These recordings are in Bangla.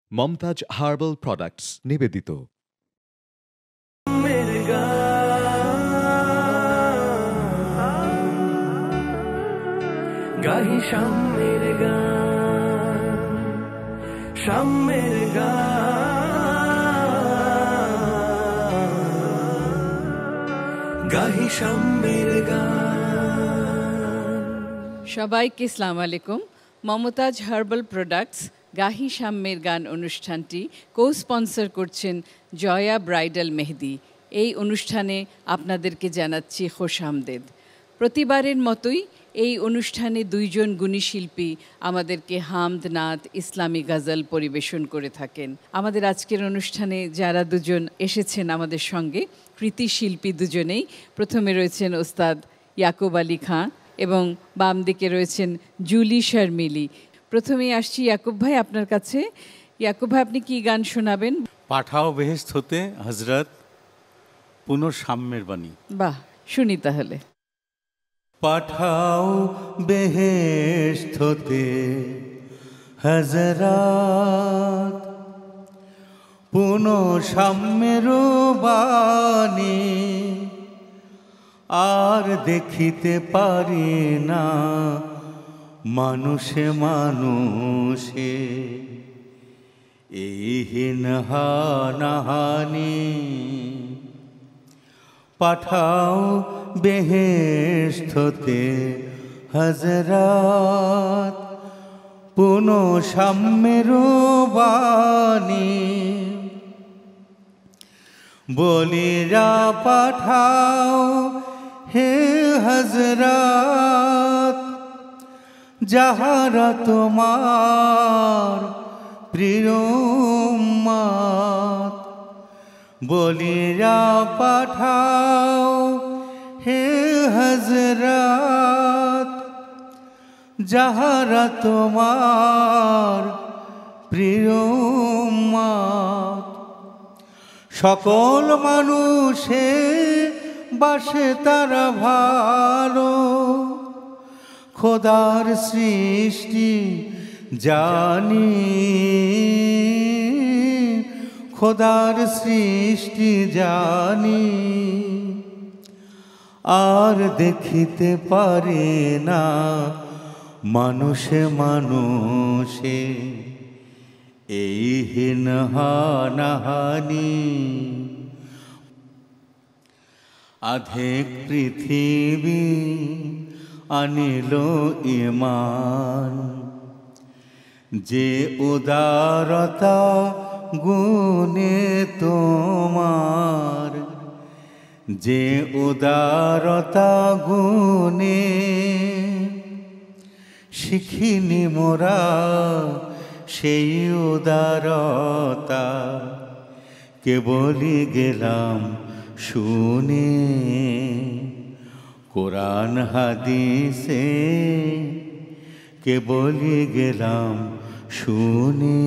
মমতাজ হার্বাল প্রোডাক্টস নিবেদিত। গাহি শামের গান, শামের গান, গাহি শামের গান। সবাইকে আসসালামু আলাইকুম। মমতাজ হার্বাল প্রোডাক্টস গাহি শামের গান অনুষ্ঠানটি কো-স্পন্সর করছেন জয়া ব্রাইডাল মেহেদি। এই অনুষ্ঠানে আপনাদেরকে জানাচ্ছি খোশামদেদ। প্রতিবারের মতোই এই অনুষ্ঠানে দুইজন গুণী শিল্পী আমাদেরকে হামদ, নাত, ইসলামী গজল পরিবেশন করে থাকেন। আমাদের আজকের অনুষ্ঠানে যারা দুজন এসেছেন আমাদের সঙ্গে, কৃতি শিল্পী দুজনেই। প্রথমে রয়েছেন ওস্তাদ ইয়াকুব আলী খাঁ এবং বাম দিকে রয়েছেন জুলি শর্মিলি। প্রথমেই আসছি ইয়াকুব ভাই আপনার কাছে। ইয়াকুব ভাই, আপনি কি গান শোনাবেন? পাঠাও বেহেশত হতে হজরত, পুনঃসাম্যের বাণী। বাহ, শুনি তাহলে। পাঠাও বেহেশত হতে হজরত, পুনঃসাম্যের বাণী। আর দেখিতে পারি না মানুষে মানুষে এই হীন হানাহানি। পাঠাও বেহেশত হতে হজরত, পুনঃসাম্যের বাণী। বলিরা পাঠাও হে হজরত, যাহারা তোমার প্রিয় উম্মত। বলিরা পাঠাও হে হজরত, যাহারা তোমার প্রিয় উম্মত। সকল মানুষে বাসে তারা ভালো, খোদার সৃষ্টি জানি, খোদার সৃষ্টি জানি। আর দেখিতে পারে না মানুষে মানুষে এই হীন হানাহানি। আধেক পৃথিবী আনিল ঈমান, যে উদারতা গুণে তোমার, যে উদারতা গুণে শিখিনি মোরা সেই উদারতা। কেবলই গেলাম শুনে কোরআন হাদিসে, কেবলই গেলাম শুনে।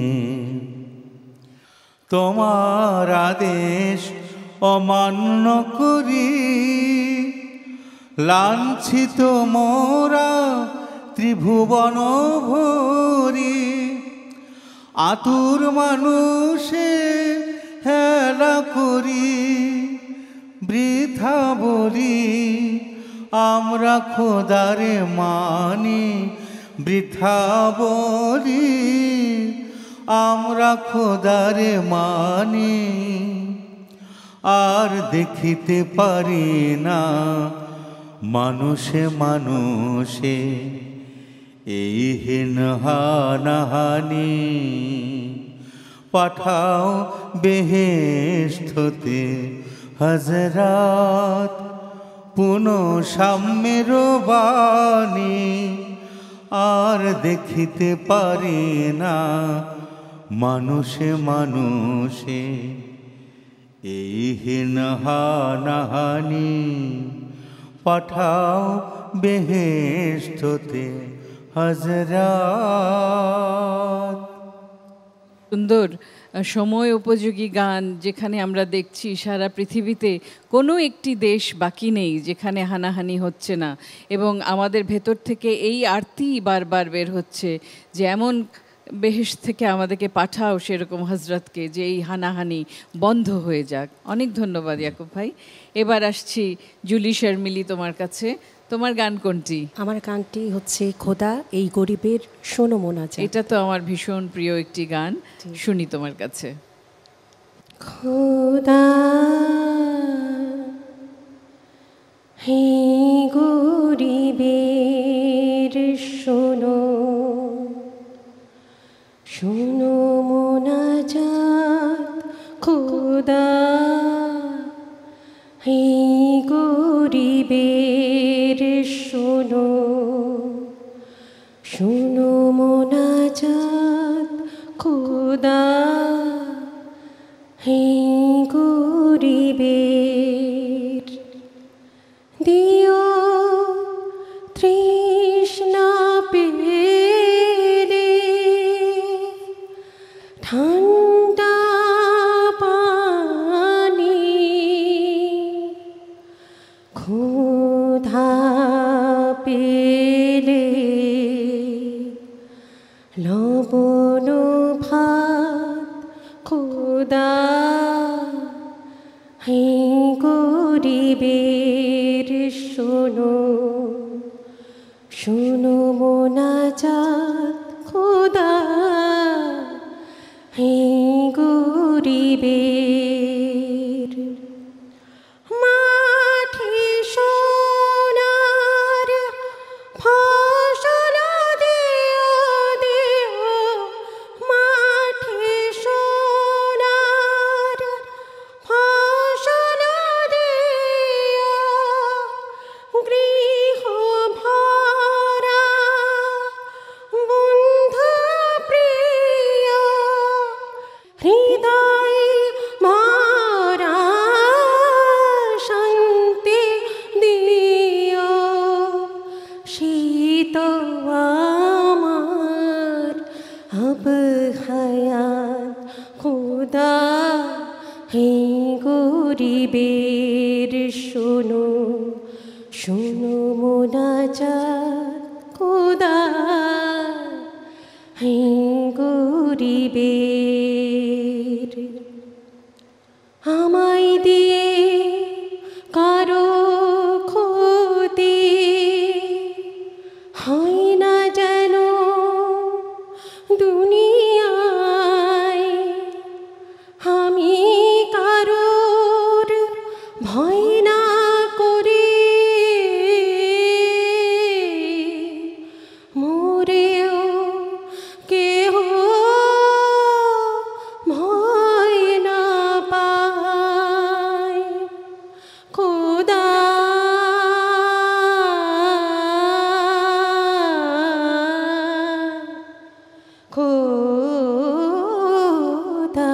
তোমার আদেশ অমান্য করি, লাঞ্ছিত মোরা ত্রিভুবন ভরি। আতুর মানুষে হেলা করি, বৃথা বলি আমরা খোদারে মানি। বৃথা বলি আমরা খোদারে মানি। আর দেখিতে পারি না মানুষে মানুষে এই হীন হানাহানি। পাঠাও বেহেশত হতে হজরত, পুনঃসাম্যের বাণী। আর দেখিতে পারি না মানুষে মানুষে এই হীন হানাহানি। পাঠাও বেহেশত হতে হজরত। সুন্দর সময় উপযোগী গান, যেখানে আমরা দেখছি সারা পৃথিবীতে কোনো একটি দেশ বাকি নেই যেখানে হানাহানি হচ্ছে না, এবং আমাদের ভেতর থেকে এই আরতি বারবার বের হচ্ছে যে এমন বেহেশত থেকে আমাদেরকে পাঠাও সেরকম হজরতকে, যে এই হানাহানি বন্ধ হয়ে যাক। অনেক ধন্যবাদ ইয়াকুব ভাই। এবার আসছি জুলি শর্মিলি তোমার কাছে। তোমার গান কোনটি? আমার গানটি হচ্ছে খোদা এই গরিবের শোনো মোনাজাত। এটা তো আমার ভীষণ প্রিয় একটি গান, শুনি তোমার কাছে। খোদা হে গরিবের শোনো, শোনো মোনাজাত। খোদা হে গরিবের শোনো, শোনো মোনাজাত। খোদা হে গরিবের দিও তৃষ্ণা পেলে ঠান্ডা পানি, ক্ষুধা পেলে লবণ ভাত। খোদা হে গরিবের শোনো, শোনো মোনাজাত। খোদা হে গরিবের মাঠে সোনার ফসল দিও, দিও মাঠে সোনার ফসল দিও, গৃহ ভরা বন্ধু প্রিয়, হৃদয় মারা শান্তি দিও। শীত আমার আব হায়াত। খোদা হে গরিবের শোনো, শোনো মোনাজাত। খোদা হে গরিবের আমায় দিয়ে কারো ক্ষতি হয় না যেন দুনিয়ায়। আমি কারোর ভয় না করি, মরেও কেহ ভয় না পায়। খোদা খোদা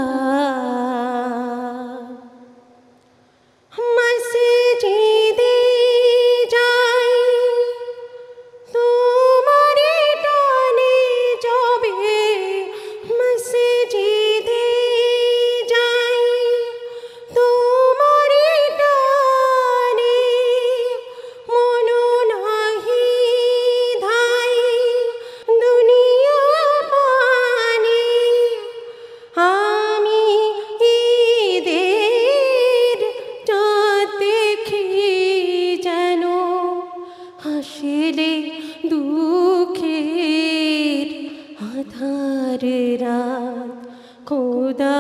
মসজিদে যাই তোমারে টানে যাবে, মসজিদে যাই তোমারে টানে, মন নাহি ধাই দুনিয়া পানে। আমি ঈদের চাঁদ দেখি যেন হাসিলে দুঃখের আধার রাত। খোদা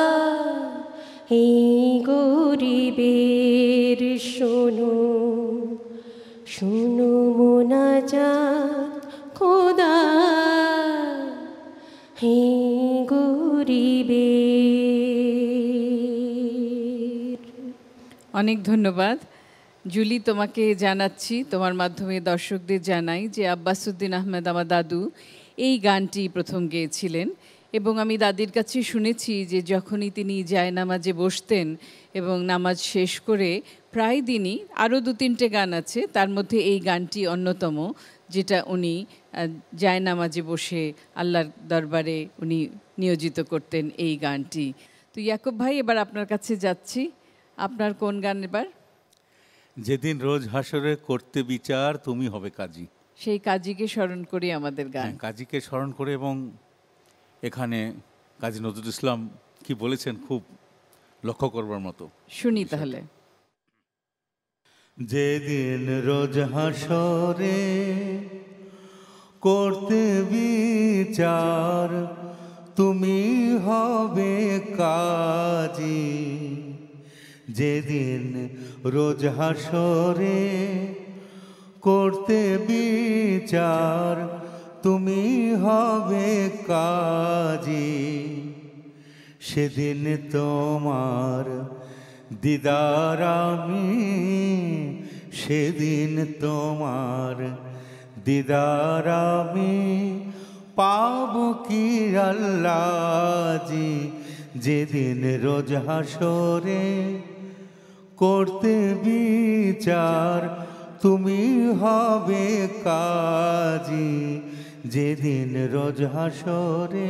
এই গরিবের শোনো, শোনো মোনাজাত। খোদা হে গরিবের। অনেক ধন্যবাদ জুলি, তোমাকে জানাচ্ছি, তোমার মাধ্যমে দর্শকদের জানাই যে আব্বাসউদ্দিন আহমেদ আমার দাদু এই গানটি প্রথম গেয়েছিলেন। এবং আমি দাদির কাছে শুনেছি যে যখনই তিনি জায়নামাজে বসতেন এবং নামাজ শেষ করে প্রায় দিনই আরও 2-3টে গান আছে, তার মধ্যে এই গানটি অন্যতম, যেটা উনি জায়নামাজে বসে আল্লাহর দরবারে উনি নিয়োজিত করতেন এই গানটি। তো ইয়াকুব ভাই, এবার আপনার কাছে যাচ্ছি, আপনার কোন গান এবার? যেদিন রোজ হাসরে করতে বিচার তুমি হবে কাজী। সেই কাজীকে স্মরণ করি আমাদের গান। কাজীকে স্মরণ করে এবং এখানে কাজী নজরুল ইসলাম কি বলেছেন খুব লক্ষ্য করবার মতো। শুনি তাহলে। যেদিন রোজ হাসরে করতে বিচার তুমি হবে কাজী, যেদিন রোজ হাসরে করতে বিচার তুমি হবে কাজী, সেদিন তোমার দিদার আমি, সেদিন তোমার দিদার আমি পাব কি আল্লাহজি, যেদিন রোজ হাসরে করতে বিচার তুমি হবে কাজী, যেদিন রোজ হাসরে।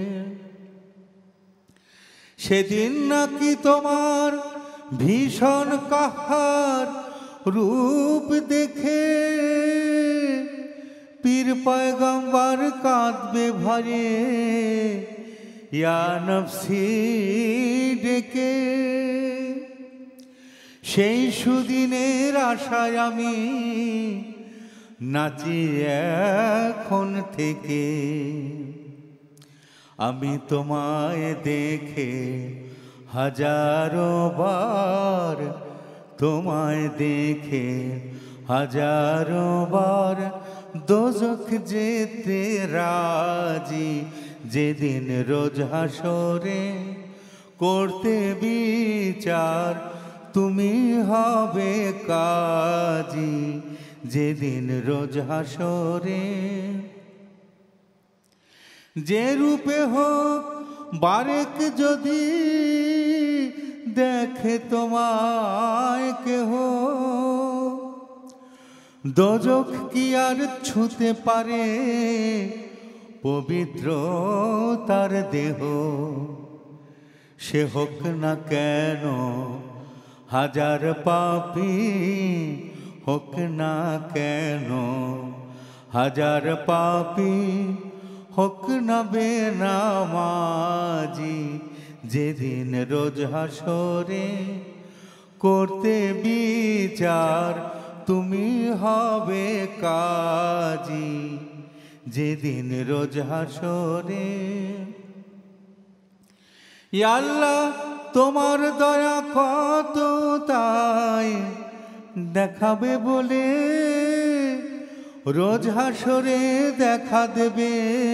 সেদিন নাকি তোমার ভীষণ কাহার রূপ দেখে পীর পয়গম্বর কাঁদবে ভরে ইয়া নফসি ডেকে, সেই সুদিনের আশায় আমি নাচি এখন থেকে। আমি তোমায় দেখে হাজারো বার, তোমায় দেখে হাজারো বার দোজখ যেতে রাজি, যেদিন রোজ হাসরে করতে বিচার তুমি হবে কাজী, যেদিন রোজ হাসরে। যে রূপে হোক বারেক যদি দেখে তোমায় কেহ, দোজখ কি আর ছুঁতে পারে পবিত্র তার দেহ, সে হোক না কেন হাজার পাপী, হোক না কেন হাজার পাপী, হোক না বেনামাজি, যেদিন রোজ হাসরে করতে বিচার তুমি হবে কাজী, যেদিন রোজ হাসরে। ইয়া আল্লাহ তোমার দয়া কত তাই দেখাবে বলে, রোজ হাসরে দেখা দেবে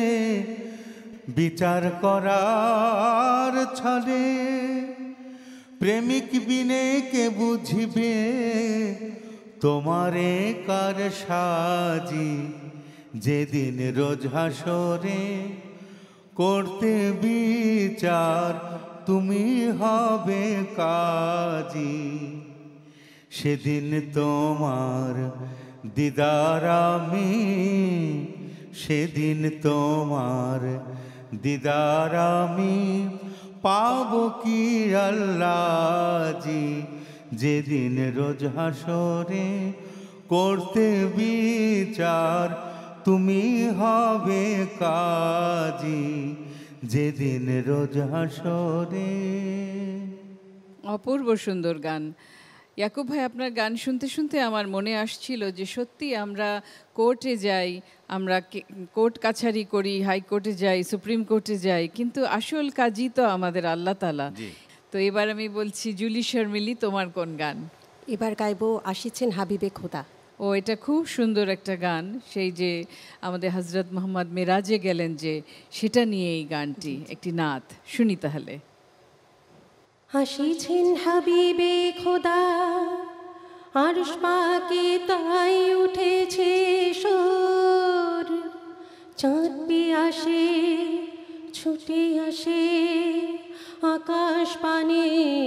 বিচার করার ছলে, প্রেমিক বিনে কে বুঝিবে তোমারে কার সাজি, যেদিন রোজ হাসরে করতে বিচার তুমি হবে কাজী, সেদিন তোমার দিদার আমি, সেদিন তোমার দিদার আমি পাব কি আল্লাহজি, যেদিন রোজ হাসরে করতে বিচার তুমি হবে কাজী, যেদিন রোজ হাসরে। অপূর্ব সুন্দর গান। ইয়াকুব ভাই, আপনার গান শুনতে শুনতে আমার মনে আসছিল যে সত্যি আমরা কোর্টে যাই, আমরা কোর্ট কাছারি করি, হাইকোর্টে যাই, সুপ্রিম কোর্টে যাই, কিন্তু আসল কাজই তো আমাদের আল্লাহ তাআলা। তো এবার আমি বলছি জুলি শর্মিলি, তোমার কোন গান? এবার গাইবো আসিছেন হাবিবে খোদা। ও, এটা খুব সুন্দর একটা গান, সেই যে আমাদের হজরত মোহাম্মদ মেরাজে গেলেন যে, সেটা নিয়ে এই গানটি, একটি নাত শুনি তাহলে। আসিছেন হাবিবে খোদা, আরশ পাকে তাই উঠেছে সুর, চাঁদ পিয়াসে ছুটে আসে আকাশ পানে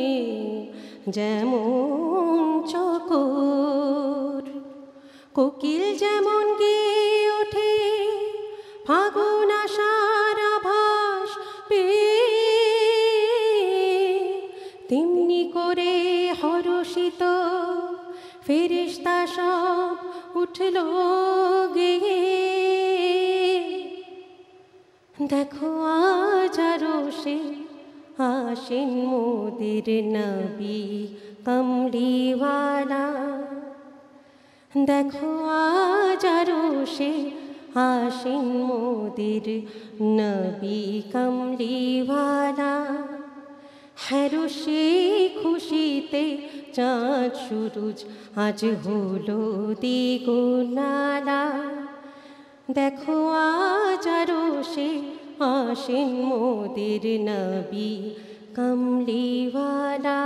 যেমন চকর, কোকিল যেমন গেয়ে ওঠে ফাগুন আশার আভাস পেয়ে, তেমনি করে হরষিত ফেরেশতা সব উঠল গেয়ে, দেখো আজ আরো সে আসেন মোদের নবী কমলিওয়ালা। দেখো আজ আরো সে আসেন মোদের নবী কমলিওয়ালা। হ্যারো সে খুশিতে চাঁদ সুরুজ আজ হলো দ্বিগুণালা। দেখো আজ আরো সে আসেন মোদের নবী কমলিওয়ালা।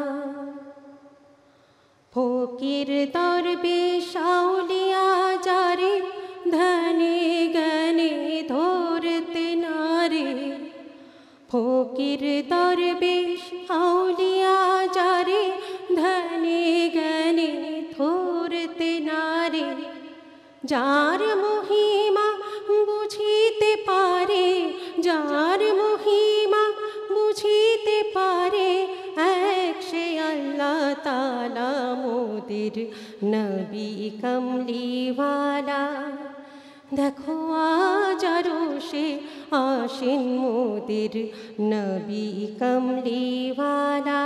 ফকির দরবেশ আউলিয়া যারে ধনে গনে ধরতে নারে। ফকির দরবেশ আউলিয়া যারে ধনে গনে ধরতে নারে। যার মহিমা বুঝিতে পারে, যার মহিমা বুঝিতে পারে, এক সে আল্লাহ তাআলা মোদের নবী কমলিওয়ালা। দেখো আজ আরো সে আসেন মোদের নবী কমলিওয়ালা।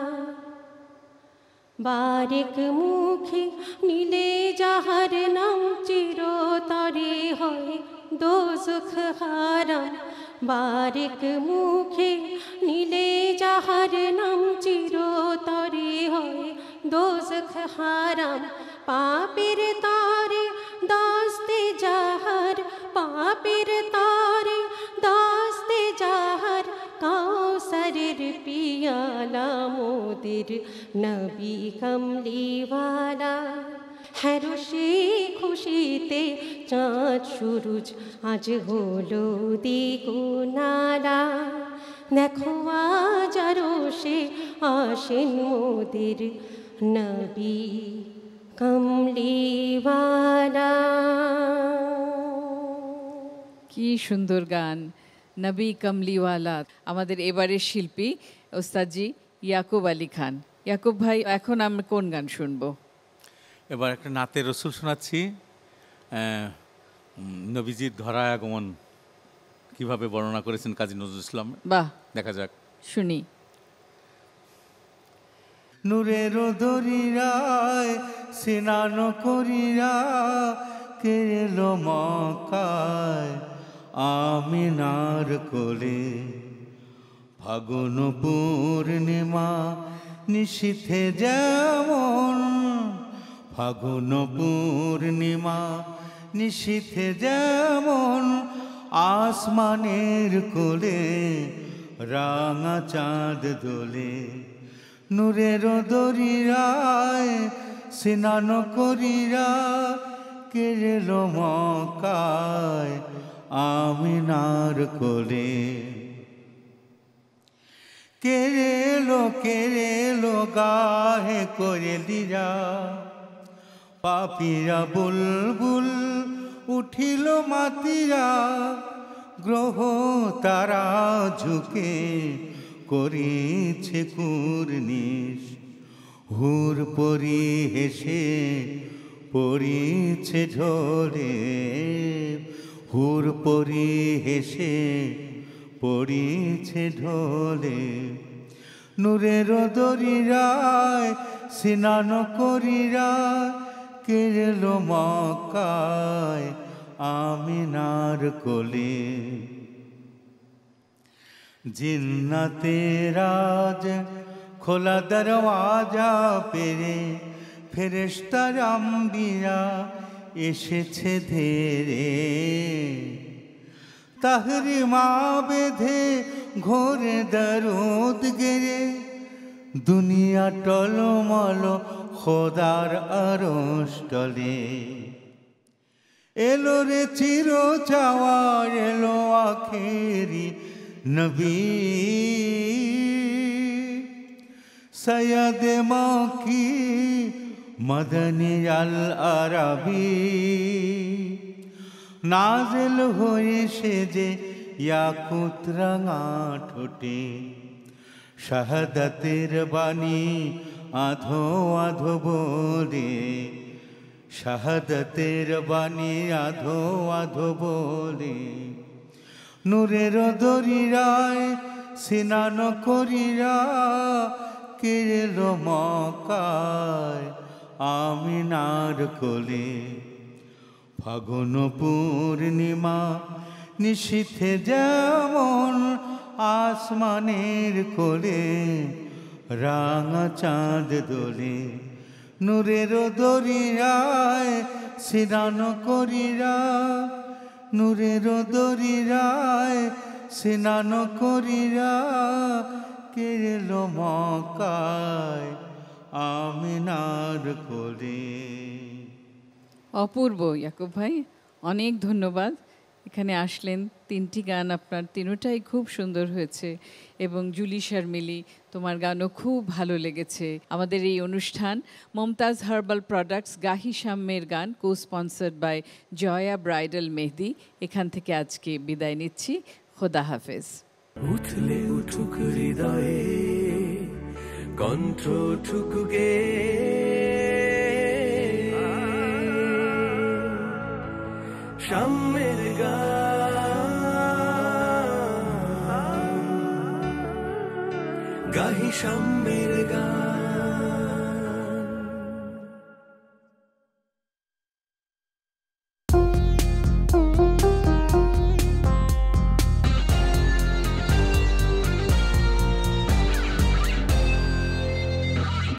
বারেক মুখে নিলে যাহার নাম চিরতরে হয় দোজখ হারাম। বারেক মুখে নিলে যাহার নাম চিরতরে হয় দোজখ হারাম। পাপের তারে দাস্তে যাহার, পাপের তারে দাস্তে যাহার, কাউসারের পিয়ালা মোদের নবী কমলিওয়ালা। হ্যারো সে খুশিতে চাঁদ সুরুজ আজ হলো দ্বিগুণালা। দেখো আজ আরো সে আসেন মোদের নবী কমলিওয়ালা। কি সুন্দর গান, নবী কমলিওয়ালা। আমাদের এবারের শিল্পী ওস্তাদজি ইয়াকুব আলী খান। ইয়াকুব ভাই, এখন আমরা কোন গান শুনবো? এবার একটা নাতে রসুল শোনাচ্ছি। নবীজির ধরায় আগমন কিভাবে বর্ণনা করেছেন কাজী নজরুল ইসলাম। বাহ, দেখা যাক, শুনি। নূরের দরিরায় স্নান করিয়া কে এলো মক্কায় আমিনার কোলে। ফাগুন পূর্ণিমা নিশীথে যেমন, ফাগুন পূর্ণিমা নিশীথে যেমন, আসমানের কোলে রাঙা চাঁদ দোলে। নূরের দরিরায় স্নান করিয়া কে এলো মক্কায় আমিনার কোলে। কে এলো গাহে করে দিরা, পাপিরা বুলবুল উঠিল মাতিরা। গ্রহ তারা ঝুঁকে করেছে কুর্নিশ, হুর পরি হেসে পড়েছে ঝরে। হুর পরি হেসে পড়েছে ঢোলে। নূরের দরিরায় স্নান করিরা কে এলো মক্কায় আমিনার কোলে। জিন্নাতের রাজ খোলা দরওয়াজা পেরে ফেরেশতার আম্বিয়া এসেছে ধীরে। তাহরিমা বেঁধে ঘোরে দরুদ গেরে, দুনিয়া টলমল খোদার আরশ তলে। এলো রে চির চাওয়ার এলো আখেরি নবী, সৈয়দ মাকি মদনী আল আরবি। নাজিল হয়ে সেজে ইয়াকুত রাঙা ঠোঁটে, শাহাদাতের বাণী আধো আধো বলে। শাহাদাতের বাণী আধো আধো বলে। নূরের দরিরায় স্নান করিরা কেড়েল মক্কায় আমিনার কোলে। ফাগুন পূর্ণিমা নিশীথে যেমন আসমানের কোলে রাঙা চাঁদ দোলে। নূরের দরিরায় স্নান করিরা, নূরের দরিরায় স্নান করিরা কেড়েল মক্কায় আমিনার কোলে। অপূর্ব ইয়াকুব ভাই, অনেক ধন্যবাদ। এখানে আসলেন, 3টি গান আপনার তিনটাই খুব সুন্দর হয়েছে এবং জুলি শর্মিলি তোমার গানও খুব ভালো লেগেছে। আমাদের এই অনুষ্ঠান মমতাজ হার্বাল প্রোডাক্টস গাহি শাম্যের গান, cosponsored by Joya bridal mehndi, এখান থেকে আজকে বিদায় নিচ্ছি। খোদা হাফেজ। উঠলে উঠুক হৃদয়ে কণ্ঠ ঠুকুকে, শাম্যের গান গাহি শাম্যের গান।